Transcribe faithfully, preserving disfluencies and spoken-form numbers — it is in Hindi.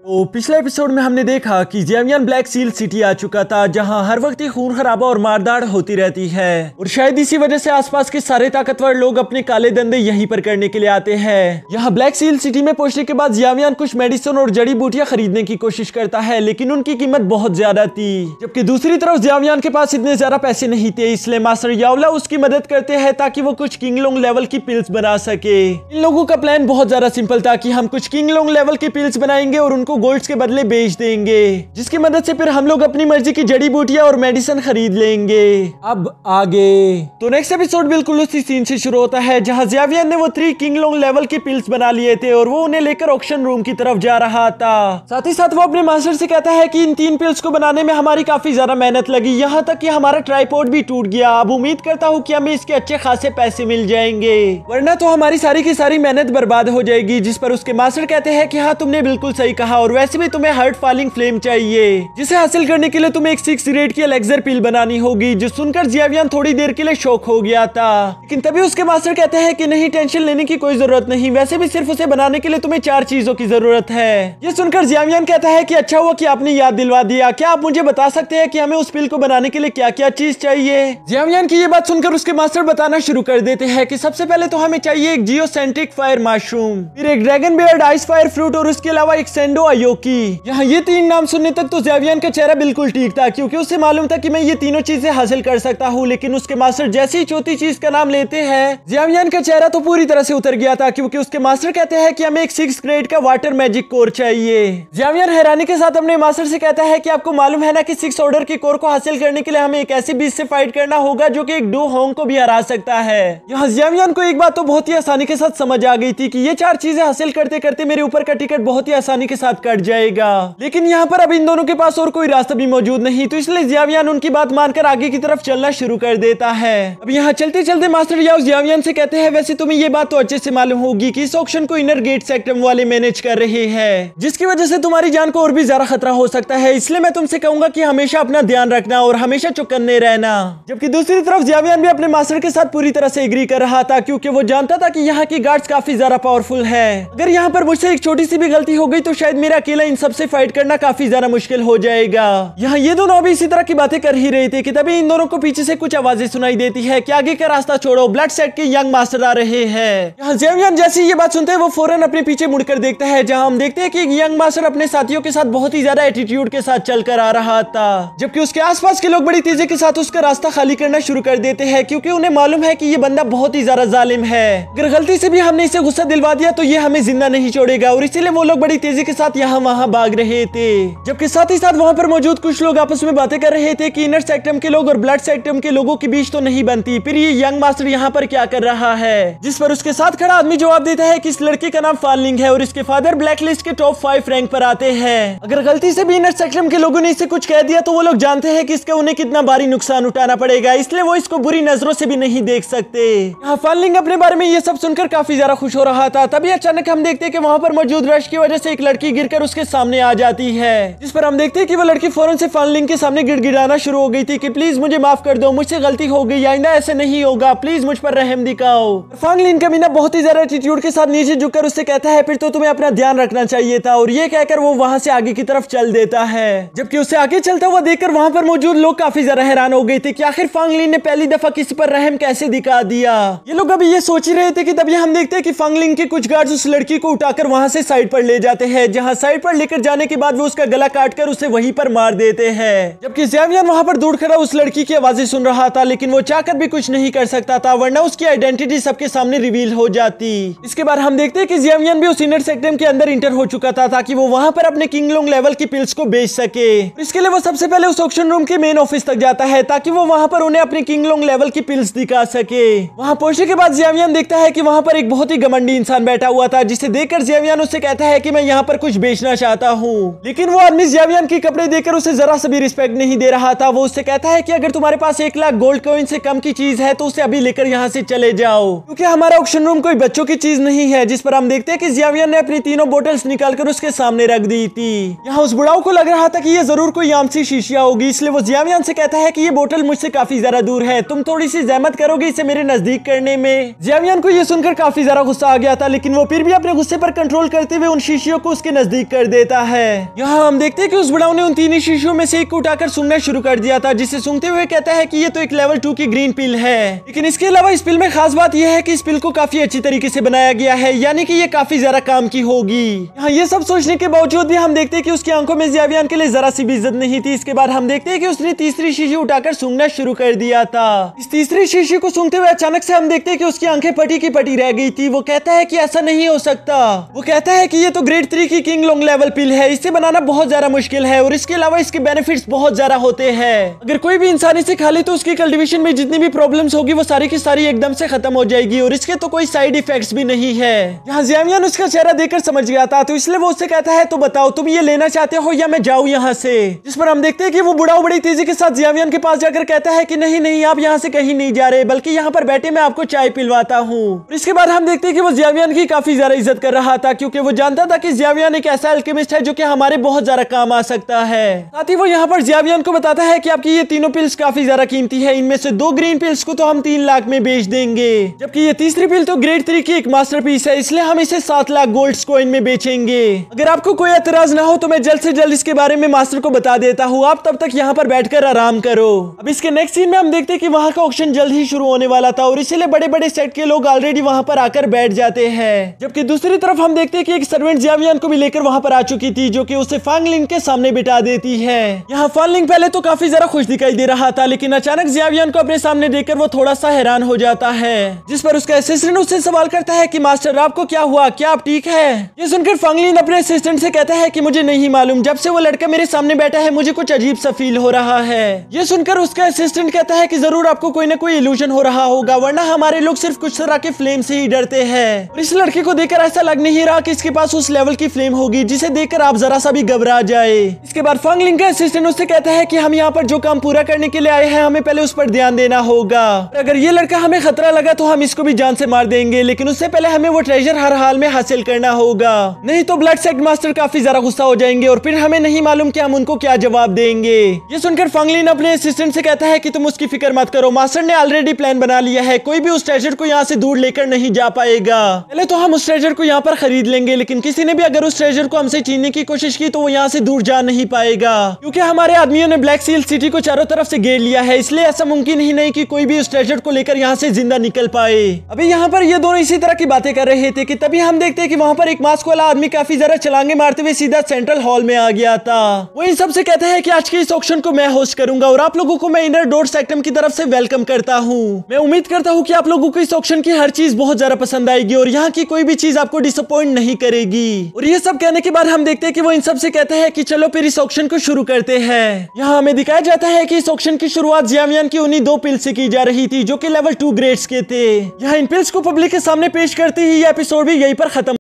तो पिछले एपिसोड में हमने देखा कि जियावियन ब्लैक सील सिटी आ चुका था, जहां हर वक्त ही खून खराबा और मारदाड़ होती रहती है और शायद इसी वजह से आसपास के सारे ताकतवर लोग अपने काले धंधे यहीं पर करने के लिए आते हैं। यहाँ ब्लैक सील सिटी में पहुंचने के बाद जियावियन कुछ मेडिसिन और जड़ी बूटियां खरीदने की कोशिश करता है, लेकिन उनकी कीमत बहुत ज्यादा थी। जबकि दूसरी तरफ जियावियन के पास इतने ज्यादा पैसे नहीं थे, इसलिए मास्टर यावला उसकी मदद करते हैं ताकि वो कुछ किंगलोंग लेवल की पिल्स बना सके। इन लोगों का प्लान बहुत ज्यादा सिंपल था कि हम कुछ किंगलोंग लेवल की पिल्स बनाएंगे और उनको गोल्ड्स के बदले बेच देंगे, जिसकी मदद से फिर हम लोग अपनी मर्जी की जड़ी बूटियां और मेडिसिन खरीद लेंगे। अब आगे तो नेक्स्ट एपिसोड बिल्कुल उसी सीन से शुरू होता है जहां जियावियन ने वो थ्री किंगलोंग लेवल की पिल्स बना लिए थे और वो उन्हें लेकर ऑक्शन रूम की तरफ जा रहा था। साथ ही साथ वो अपने मास्टर से कहता है कि इन तीन पिल्स को बनाने में हमारी काफी ज्यादा मेहनत लगी, यहाँ तक कि हमारा ट्राइपॉड भी टूट गया। अब उम्मीद करता हूँ कि हमें इसके अच्छे खासे पैसे मिल जाएंगे, वरना तो हमारी सारी की सारी मेहनत बर्बाद हो जाएगी। जिस पर उसके मास्टर कहते हैं कि हाँ तुमने बिल्कुल सही कहा, और वैसे भी तुम्हें हार्ट फॉलिंग फ्लेम चाहिए, जिसे हासिल करने के लिए तुम्हें एक सिक्स ग्रेड की एलेक्सर पिल बनानी होगी। जो सुनकर जियावियन थोड़ी देर के लिए शॉक हो गया था, लेकिन तभी उसके मास्टर कहते हैं कि नहीं, टेंशन लेने की कोई जरूरत नहीं, वैसे भी सिर्फ उसे बनाने के लिए तुम्हें चार चीजों की जरूरत है। ये सुनकर जियावियन कहता है कि अच्छा हुआ कि आपने याद दिलवा दिया, क्या आप मुझे बता सकते हैं कि हमें उस पिल को बनाने के लिए क्या क्या चीज चाहिए। जियावियन की ये बात सुनकर उसके मास्टर बताना शुरू कर देते हैं कि सबसे पहले तो हमें चाहिए एक जियोसेंट्रिक फायर मशरूम, फिर एक dragon beard ice fire fruit और उसके अलावा एक सेंडो अयोकी। यहाँ ये तीन नाम सुनने तक तो जियावियन का चेहरा बिल्कुल ठीक था, क्योंकि उसे मालूम था कि मैं ये तीनों चीजें हासिल कर सकता हूँ। लेकिन उसके मास्टर जैसे ही चौथी चीज का नाम लेते हैं, जियावियन का चेहरा तो पूरी तरह से उतर गया था, क्योंकि उसके मास्टर कहते हैं कि हमें एक सिक्स ग्रेड का वाटर मैजिक कोर चाहिए। जियावियन हैरानी के साथ अपने मास्टर से कहता है कि आपको मालूम है ना कि सिक्स ऑर्डर के कोर को हासिल करने के लिए हमें एक ऐसे बीच से फाइट करना होगा जो कि एक डू होंग को भी हरा सकता है। यहाँ जियावियन को एक बात तो बहुत ही आसानी के साथ समझ आ गई थी कि ये चार चीजें हासिल करते करते मेरे ऊपर का टिकट बहुत ही आसानी के साथ कट जाएगा। लेकिन यहाँ पर अब इन दोनों के पास और कोई रास्ता भी मौजूद नहीं, तो इसलिए जियावियन उनकी बात मानकर आगे की तरफ चलना शुरू कर देता है। अब यहाँ चलते चलते मास्टर याओ जियावियन से कहते हैं, वैसे तुम्हें ये बात तो अच्छे से मालूम होगी कि इस ऑक्शन को इनर गेट सेक्टर वाले मैनेज कर रहे हैं, जिसकी वजह से तुम्हारी जान को और भी ज्यादा खतरा हो सकता है। इसलिए मैं तुमसे कहूंगा कि हमेशा अपना ध्यान रखना और हमेशा चौकन्ने रहना। जबकि दूसरी तरफ जियावियन भी अपने मास्टर के साथ पूरी तरह से एग्री कर रहा था, क्योंकि वो जानता था कि यहाँ की गार्ड्स काफी ज्यादा पावरफुल है। अगर यहाँ पर मुझसे एक छोटी सी भी गलती हो गई तो शायद मेरा अकेला इन सबसे फाइट करना काफी ज्यादा मुश्किल हो जाएगा। यहाँ ये दोनों अभी इसी तरह की बातें कर ही रहे थे कि तभी इन दोनों को पीछे से कुछ आवाजें सुनाई देती है कि आगे का रास्ता छोड़ो, ब्लड सेट के यंग मास्टर आ रहे हैं। यहाँ जियावियन जैसे ये बात सुनते हैं वो फौरन अपने पीछे मुड़कर देखता है, जहाँ हम देखते हैं कि एक यंग मास्टर अपने साथियों के साथ बहुत ही ज्यादा एटीट्यूड के साथ चलकर आ रहा था, जबकि उसके आसपास के लोग बड़ी तेजी के साथ उसका रास्ता खाली करना शुरू कर देते हैं, क्योंकि उन्हें मालूम है कि ये बंदा बहुत ही ज्यादा जालिम है। अगर गलती से भी हमने इसे गुस्सा दिलवा दिया तो ये हमें जिंदा नहीं छोड़ेगा, और इसीलिए वो लोग बड़ी तेजी के साथ यहाँ वहाँ भाग रहे थे। जबकि साथ ही साथ वहाँ पर मौजूद कुछ लोग आपस में बातें कर रहे थे कि इनर सेक्टम के लोग और ब्लड सेक्टम के लोगों के बीच तो नहीं बनती, फिर ये यंग मास्टर यहाँ पर क्या कर रहा है। जिस पर उसके साथ खड़ा आदमी जवाब देता है कि इस लड़के का नाम फानलिंग है और इसके फादर ब्लैक लिस्ट के टॉप फाइव रैंक पर आते हैं। अगर गलती से भी इनर सेक्टम के लोगों ने इसे कुछ कह दिया तो वो लोग जानते हैं कि इसका उन्हें कितना भारी नुकसान उठाना पड़ेगा, इसलिए वो इसको बुरी नजरों से भी नहीं देख सकते। यहाँ फानलिंग अपने बारे में ये सब सुनकर काफी ज्यादा खुश हो रहा था। तभी अचानक हम देखते हैं कि वहाँ पर मौजूद रश की वजह से एक लड़की गिरकर उसके सामने आ जाती है, जिस पर हम देखते हैं कि वो लड़की फौरन से फानलिंग के सामने गिड़गिड़ाना शुरू हो गई थी कि प्लीज मुझे माफ कर दो, मुझसे गलती हो गई, आइंदा ऐसे नहीं होगा, प्लीज मुझ पर रहम दिखाओ। फानलिंग का मीना बहुत ही ज्यादा एटीट्यूड के साथ नीचे झुककर उससे कहता है, फिर तो तुम्हें अपना ध्यान रखना चाहिए था, और ये कहकर वो वहाँ से आगे की तरफ चल देता है। जबकि उससे आगे चलता हुआ देखकर वहाँ पर मौजूद लोग काफी ज्यादा हैरान हो गए थे कि आखिर फांगलिन ने पहली दफा किसी पर रहम कैसे दिखा दिया। ये लोग अभी ये सोच ही रहे थे कि तभी हम देखते हैं कि फांगलिंग के कुछ गार्ड्स उस लड़की को उठाकर वहाँ से साइड पर ले जाते हैं, जहाँ साइड पर लेकर जाने के बाद वो उसका गला काटकर उसे वहीं पर मार देते हैं। जबकि जियावियन वहाँ पर दूर खड़ा उस लड़की की आवाजें सुन रहा था, लेकिन वो चाहकर भी कुछ नहीं कर सकता था, वरना उसकी आइडेंटिटी सबके सामने रिवील हो जाती। इसके बाद हम देखते हैं कि जियावियन भी उस इनर सेक्टम के अंदर इंटर हो चुका था ताकि वो वहाँ पर अपने किंगलोंग लेवल की पिल्स को बेच सके। इसके लिए वो सबसे पहले उस ऑक्शन रूम के मेन ऑफिस तक जाता है ताकि वो वहाँ पर उन्हें अपने किंगलोंग लेवल की पिल्स दिखा सके। वहाँ पहुंचने के बाद जियावियन देखता है कि वहाँ पर एक बहुत ही घमंडी इंसान बैठा हुआ था, जिसे देखकर जियावियन उससे कहता है कि मैं यहाँ पर कुछ बेचना चाहता हूँ। लेकिन वो आदमी जियावियन के कपड़े देखकर उसे जरा सा भी रिस्पेक्ट नहीं दे रहा था। वो उससे कहता है कि अगर तुम्हारे पास एक लाख गोल्ड कॉइन से कम की चीज है तो उसे अभी लेकर यहाँ से चले जाओ, क्योंकि हमारा ऑक्शन रूम कोई बच्चों की चीज नहीं है। जिस पर हम देखते हैं कि जियावियन ने अपनी तीनों बोतल्स निकालकर उसके सामने रख दी थी। यहाँ उस बुढ़ाऊ को लग रहा था कि ये जरूर कोई आमसी शीशिया होगी, इसलिए वो जियावियन से कहता है कि ये बोतल मुझसे काफी ज्यादा दूर है, तुम थोड़ी सी जहमत करोगे इसे मेरे नजदीक करने में। जियावियन को ये सुनकर काफी ज्यादा गुस्सा आ गया था, लेकिन वो फिर भी अपने गुस्से पर कंट्रोल करते हुए उन शीशियों को उसके नजदीक लीक कर देता है। यहाँ हम देखते हैं कि उस बुढ़ाऊ ने उन तीन ही शीशियों में से एक को उठाकर सूंघना शुरू कर दिया था, जिसे सूंघते हुए कहता है कि ये तो एक लेवल टू की ग्रीन पिल है। लेकिन इसके अलावा इस पिल में खास बात यह है कि इस पिल को काफी अच्छी तरीके से बनाया गया है, यानी कि ये काफी ज्यादा काम की होगी। यहाँ ये सब सोचने के बावजूद भी हम देखते हैं कि उसकी आंखों में ज़ियावियान के लिए जरा सी भी इज्जत नहीं थी। इसके बाद हम देखते हैं कि उसने तीसरी शीशी उठाकर सूंघना शुरू कर दिया था। इस तीसरी शीशी को सूंघते हुए अचानक से हम देखते हैं कि उसकी आंखें पटी की पटी रह गई थी। वो कहता है कि ऐसा नहीं हो सकता। वो कहता है कि ये तो ग्रेड थ्री की किंग लॉन्ग लेवल पिल है, इसे बनाना बहुत ज्यादा मुश्किल है और इसके अलावा इसके बेनिफिट्स बहुत ज्यादा होते हैं। अगर कोई भी इंसान इसे खा ले तो उसकी कल्टीवेशन में जितनी भी प्रॉब्लम्स होगी वो सारी की सारी एकदम से खत्म हो जाएगी और इसके तो कोई साइड इफेक्ट्स भी नहीं है। यहाँ ज़ियावियान उसका चेहरा देखकर समझ गया था, तो इसलिए वो उससे कहता है तो बताओ तुम ये लेना चाहते हो या मैं जाऊँ यहाँ से। जिस पर हम देखते हैं कि वो बुढ़ाऊ बड़ी तेजी के साथ ज़ियावियान के पास जाकर कहता है कि नहीं नहीं आप यहाँ से कहीं नहीं जा रहे, बल्कि यहाँ पर बैठे मैं आपको चाय पिलवाता हूँ। इसके बाद हम देखते हैं कि वो ज़ियावियान की काफी ज्यादा इज्जत कर रहा था, क्योंकि वो जानता था कि ज़ियावियान एक ऐसा अल्केमिस्ट है जो कि हमारे बहुत ज्यादा काम आ सकता है। साथ ही वो यहाँ पर ज़ियावियान को बताता है कि आपकी ये तीनों पिल्स काफी ज्यादा कीमती है, इनमें से दो ग्रीन पिल्स को तो हम तीन लाख में बेच देंगे, जबकि ये तीसरी पिल तो ग्रेड थ्री की एक मास्टरपीस है, इसलिए हम इसे सात लाख गोल्ड कॉइन में बेचेंगे। अगर आपको कोई एतराज ना हो तो मैं जल्द से जल्द इसके बारे में मास्टर को बता देता हूँ, आप तब तक यहाँ पर बैठकर आराम करो। अब इसके नेक्स्ट सीन में हम देखते हैं कि वहाँ का ऑक्शन जल्द ही शुरू होने वाला था और इसीलिए बड़े बड़े सेट के लोग ऑलरेडी वहाँ पर आकर बैठ जाते हैं। जबकि दूसरी तरफ हम देखते हैं कि एक सर्वेंट ज़ियावियान को भी लेकर वहाँ पर आ चुकी थी, जो कि उसे फांग लिंग के सामने बिठा देती है। यहाँ फांग लिंग पहले तो काफी ज्यादा खुश दिखाई दे रहा था, लेकिन अचानक ज़ियावियान को अपने सामने देखकर वो थोड़ा सा हैरान हो जाता है, जिस पर उसका असिस्टेंट उससे सवाल करता है कि मास्टर आपको क्या हुआ, क्या आप ठीक है? ये सुनकर फांग लिंग अपने असिस्टेंट से कहता है कि मुझे नहीं मालूम, जब से वो लड़का मेरे सामने बैठा है मुझे कुछ अजीब सा फील हो रहा है। ये सुनकर उसका असिस्टेंट कहता है कि जरूर आपको कोई ना कोई इल्यूजन हो रहा होगा, वरना हमारे लोग सिर्फ कुछ तरह के फ्लेम से ही डरते हैं। और इस लड़के को देखकर ऐसा लग नहीं रहा कि इसके पास उस लेवल की फ्लेम होगी जिसे देखकर आप जरा सा भी घबरा जाए। इसके बाद फांग लिंग का असिस्टेंट उससे कहता है कि हम यहाँ पर जो काम पूरा करने के लिए आए हैं हमें पहले उस पर ध्यान देना होगा, अगर ये लड़का हमें खतरा लगा तो हम इसको भी जान से मार देंगे, लेकिन उससे पहले हमें वो ट्रेजर हर हाल में हासिल करना होगा, नहीं तो ब्लड सेक्ट मास्टर काफी ज्यादा गुस्सा हो जाएंगे और फिर हमें नहीं मालूम कि हम उनको क्या जवाब देंगे। ये सुनकर फांग लिंग अपने असिस्टेंट से कहता है कि तुम उसकी फिक्र मत करो, मास्टर ने ऑलरेडी प्लान बना लिया है, कोई भी उस ट्रेजर को यहाँ से दूर लेकर नहीं जा पाएगा। पहले तो हम उस ट्रेजर को यहाँ पर खरीद लेंगे, लेकिन किसी ने भी अगर उस ट्रेजर को हमसे छीनने की कोशिश की तो वो यहाँ से दूर जा नहीं पाएगा, क्योंकि हमारे आदमियों ने ब्लैक सील सिटी को चारों तरफ से घेर लिया है, इसलिए ऐसा मुमकिन ही नहीं कि कोई भी उस ट्रेजर को लेकर यहाँ से जिंदा निकल पाए। अभी यहाँ पर ये दोनों इसी तरह की बातें कर रहे थे कि तभी हम देखते हैं कि वहाँ पर एक मास्क वाला आदमी काफी ज्यादा छलांगे मारते हुए सीधा सेंट्रल हॉल में आ गया था। वो इन सबसे कहता है कि आज के इस ऑक्शन को मैं होस्ट करूंगा और आप लोगों को मैं इनर डॉट सेक्टम की तरफ से वेलकम करता हूँ। मैं उम्मीद करता हूँ कि आप लोगों को इस ऑक्शन की हर चीज बहुत ज्यादा पसंद आएगी और यहाँ की कोई भी चीज आपको डिसअपॉइंट नहीं करेगी। और ये सब कहने के बाद हम देखते हैं कि वो इन सब से कहता है कि चलो फिर इस ऑक्शन को शुरू करते हैं। यहाँ हमें दिखाया जाता है कि इस ऑक्शन की शुरुआत ज़ियावियान की उन्हीं दो पिल्स से की जा रही थी जो कि लेवल टू ग्रेड्स के थे। यहाँ इन पिल्स को पब्लिक के सामने पेश करते ही ये एपिसोड भी यहीं पर खत्म